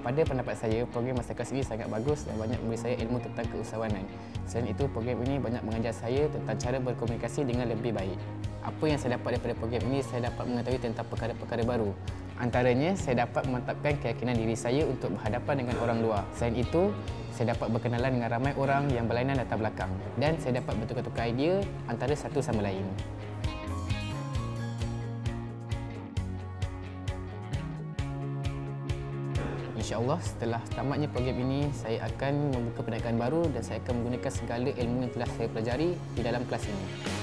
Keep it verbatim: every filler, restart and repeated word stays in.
pada pendapat saya, program Masterclass ini sangat bagus dan banyak memberi saya ilmu tentang keusahawanan. Selain itu, program ini banyak mengajar saya tentang cara berkomunikasi dengan lebih baik. Apa yang saya dapat daripada program ini, saya dapat mengetahui tentang perkara-perkara baru. Antaranya, saya dapat memantapkan keyakinan diri saya untuk berhadapan dengan orang luar. Selain itu, saya dapat berkenalan dengan ramai orang yang berlainan latar belakang. Dan saya dapat bertukar-tukar idea antara satu sama lain. InsyaAllah setelah tamatnya program ini, saya akan membuka perniagaan baru dan saya akan menggunakan segala ilmu yang telah saya pelajari di dalam kelas ini.